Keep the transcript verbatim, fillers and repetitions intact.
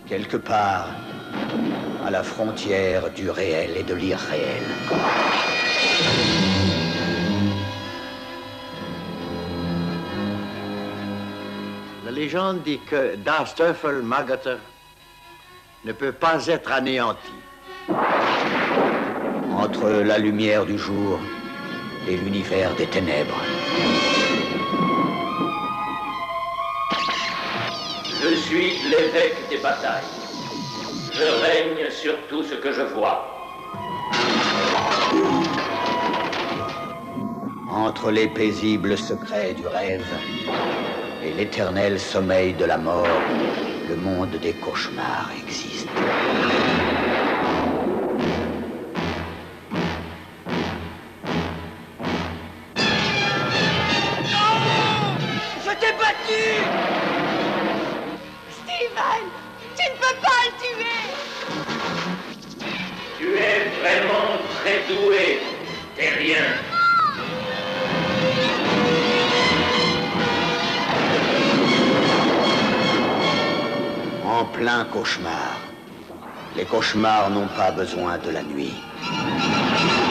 quelque part, à la frontière du réel et de l'irréel. La légende dit que Das Teufel Magata ne peut pas être anéanti. Entre la lumière du jour et l'univers des ténèbres. Je suis l'évêque des batailles. Je règne sur tout ce que je vois. Entre les paisibles secrets du rêve et l'éternel sommeil de la mort, le monde des cauchemars existe. Je t'ai battu! Steven, tu ne peux pas le tuer! Tu es vraiment très doué, terrien. En plein cauchemar. Les cauchemars n'ont pas besoin de la nuit.